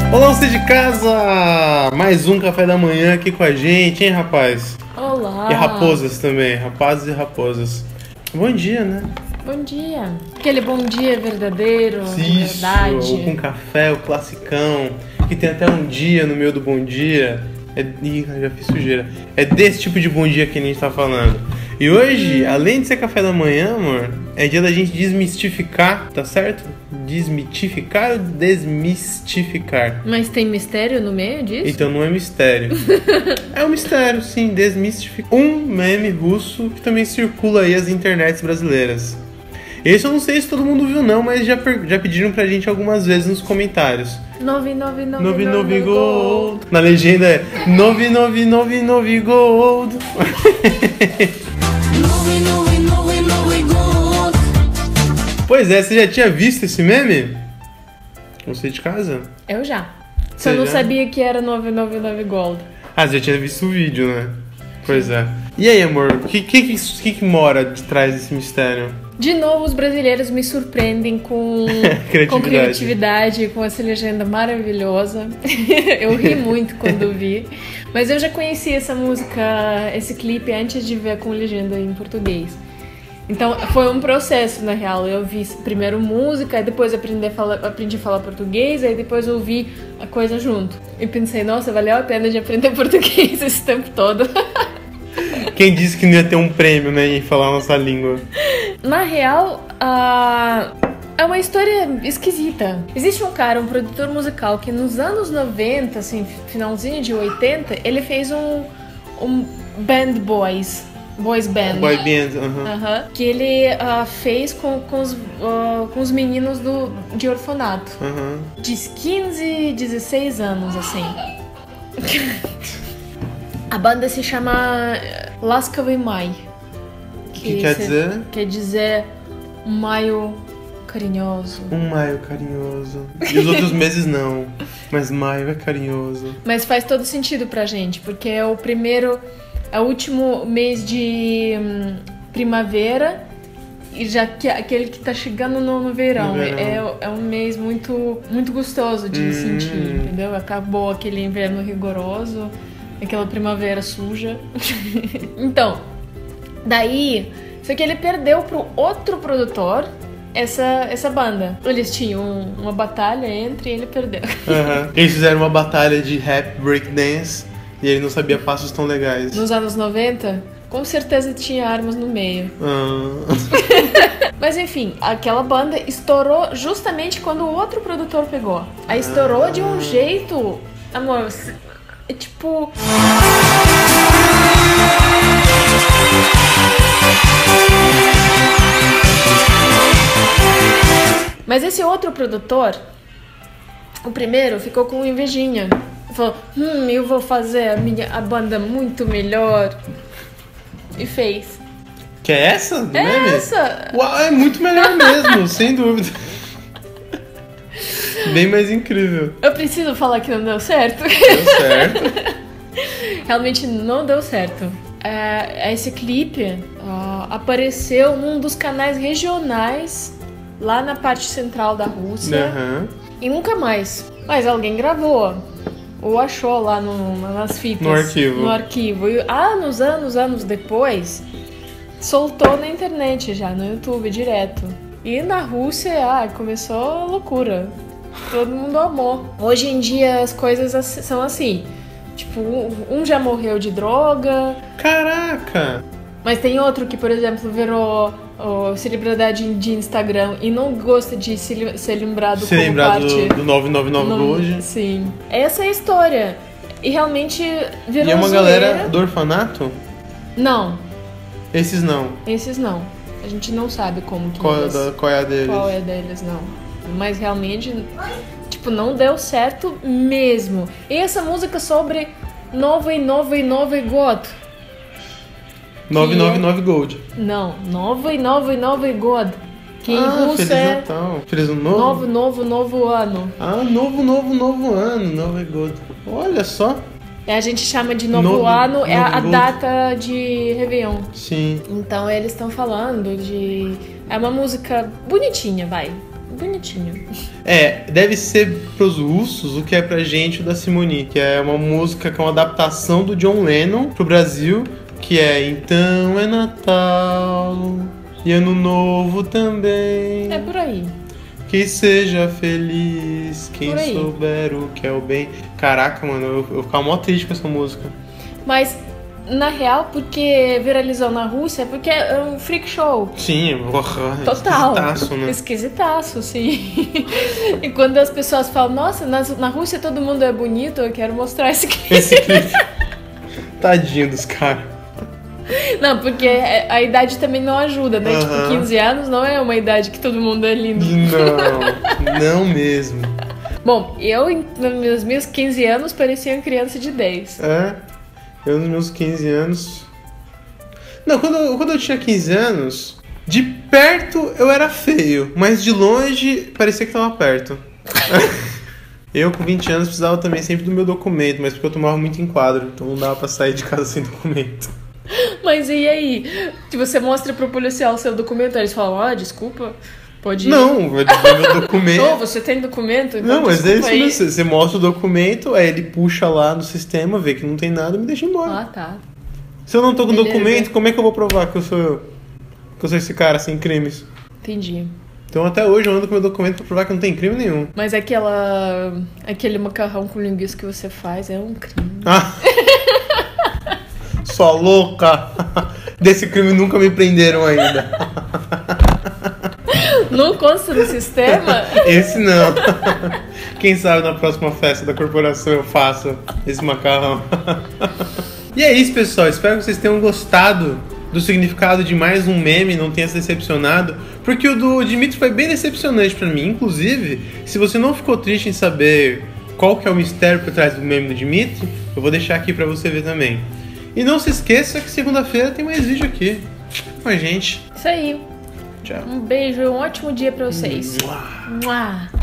Olá, você de casa! Mais um café da manhã aqui com a gente, hein, rapaz? Olá! E raposas também, rapazes e raposas. Bom dia, né? Bom dia! Aquele bom dia verdadeiro, de Isso, verdade. com café, o classicão, que tem até um dia no meio do bom dia. Ih, já fiz sujeira. É desse tipo de bom dia que a gente tá falando. E hoje, além de ser café da manhã, amor, é dia da gente desmistificar, tá certo? Desmitificar ou desmistificar? Mas tem mistério no meio disso? Então não é mistério. É um mistério, sim, desmistificar. Um meme russo que também circula aí as internets brasileiras. Esse eu não sei se todo mundo viu não, mas já pediram pra gente algumas vezes nos comentários. 999 gold. Na legenda é 999 gold. Pois é, você já tinha visto esse meme? Você de casa? Eu já. Só não sabia que era 999 Gold. Ah, você já tinha visto o vídeo, né? Pois é. E aí, amor, o que mora de trás desse mistério? De novo, os brasileiros me surpreendem com criatividade, com essa legenda maravilhosa. Eu ri muito quando vi. Mas eu já conhecia essa música, esse clipe, antes de ver com legenda em português. Então, foi um processo, na real. Eu vi primeiro música, aí depois aprendi a falar português, aí depois eu ouvi a coisa junto. E pensei, nossa, valeu a pena de aprender português esse tempo todo. Quem disse que não ia ter um prêmio, né, em falar a nossa língua? Na real, é uma história esquisita. Existe um cara, um produtor musical, que nos anos 90, assim, finalzinho de 80, ele fez um boys band. Boy band, Que ele fez com os meninos de orfanato. De 15, 16 anos, assim. A banda se chama Laskavý Maj. Que quer dizer? Quer dizer um maio carinhoso. Um maio carinhoso. E os outros meses não. Mas maio é carinhoso. Mas faz todo sentido pra gente, porque é o último mês de primavera e já aquele que tá chegando no verão. É um mês muito, muito gostoso de sentir, entendeu? Acabou aquele inverno rigoroso, aquela primavera suja. Então, daí, só que ele perdeu pro outro produtor essa banda. Eles tinham uma batalha entre e ele perdeu. Eles fizeram uma batalha de rap breakdance. E ele não sabia passos tão legais. Nos anos 90, com certeza tinha armas no meio. Mas enfim, aquela banda estourou justamente quando o outro produtor pegou. Aí estourou de um jeito... Amor, é tipo... Mas esse outro produtor, o primeiro, ficou com invejinha. Falou, eu vou fazer a banda muito melhor. E fez. Que é essa? Do é meme? Essa! Uau, é muito melhor mesmo, sem dúvida. Bem mais incrível. Eu preciso falar que não deu certo. Deu certo. Realmente não deu certo. Esse clipe apareceu num dos canais regionais lá na parte central da Rússia. E nunca mais. Mas alguém gravou. Ou achou lá nas fitas. No arquivo. E anos depois, soltou na internet já, no YouTube, direto. E na Rússia, começou a loucura. Todo mundo amou. Hoje em dia as coisas são assim. Tipo, um já morreu de droga. Caraca! Mas tem outro que, por exemplo, virou celebridade de Instagram e não gosta de ser lembrado como parte... do 999 Gold. Sim. Essa é a história. E realmente virou E é uma zoeira. galera do orfanato? Não. Esses não. A gente não sabe como que qual é a deles? Qual é a deles, não. Mas realmente, tipo, não deu certo mesmo. E essa música sobre Nový God. 999 Gold. Não, Nový God. Que em russo Feliz Natal. Feliz Ano Novo? Novo ano. Novo ano, Nový God. Olha só. A gente chama de novo ano, é a God. data de Réveillon. Sim. Então eles estão falando de... É uma música bonitinha, vai. bonitinho. Deve ser pros russos o que é pra gente o da Simone, que é uma música que é uma adaptação do John Lennon pro Brasil, que é Então é Natal e Ano Novo também. É por aí. Que seja feliz quem souber o que é o bem. Caraca, mano, eu ficava mó triste com essa música. Mas, na real, porque viralizou na Rússia, porque é um freak show. Sim, total. Esquisitaço, né? Esquisitaço, sim. E quando as pessoas falam, nossa, na Rússia todo mundo é bonito, eu quero mostrar esse clipe. Tadinho dos caras. Não, porque a idade também não ajuda, né? Tipo, 15 anos não é uma idade que todo mundo é lindo. Não mesmo. Bom, nos meus 15 anos parecia uma criança de 10. Eu nos meus 15 anos... Não, quando eu tinha 15 anos, de perto eu era feio, mas de longe parecia que tava perto. Eu com 20 anos precisava também sempre do meu documento, mas porque eu tomava muito enquadro, então não dava pra sair de casa sem documento. Mas e aí? Se você mostra pro policial o seu documento, eles falam, desculpa, pode ir. Não, vai dizer meu documento. Você tem documento? Então não, mas é isso aí. mesmo. Você mostra o documento, aí ele puxa lá no sistema, vê que não tem nada e me deixa embora. Tá. Se eu não tô com documento, como é que eu vou provar que eu sou eu? Que eu sou esse cara sem crimes? Entendi. Então até hoje eu ando com meu documento pra provar que não tem crime nenhum. Mas aquele macarrão com linguiça que você faz é um crime. Sua louca! Desse crime nunca me prenderam ainda. Não consta no sistema? Esse não. Quem sabe na próxima festa da corporação eu faço esse macarrão. E é isso, pessoal. Espero que vocês tenham gostado do significado de mais um meme, não tenha se decepcionado, porque o do Dimitri foi bem decepcionante pra mim. Inclusive, se você não ficou triste em saber qual que é o mistério por trás do meme do Dimitri, eu vou deixar aqui pra você ver também. E não se esqueça que segunda-feira tem mais vídeo aqui com a gente. Isso aí. Tchau. Um beijo e um ótimo dia pra vocês. Mua.